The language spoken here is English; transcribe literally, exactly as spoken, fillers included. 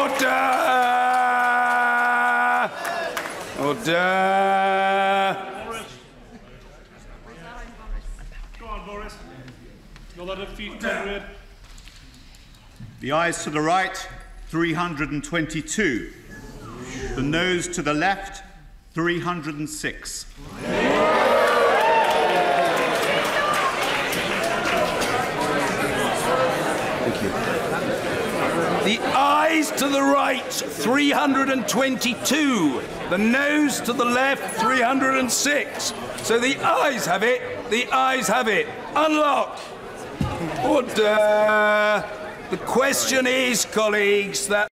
Order! Order! Go on, Boris. You'll let it feet red. The ayes to the right, three hundred twenty-two. The noes to the left, three hundred six. Thank you. The ayes to the right, three hundred twenty-two. The noes to the left, three hundred six. So the ayes have it. The ayes have it. Unlock. Order. The question is, colleagues, that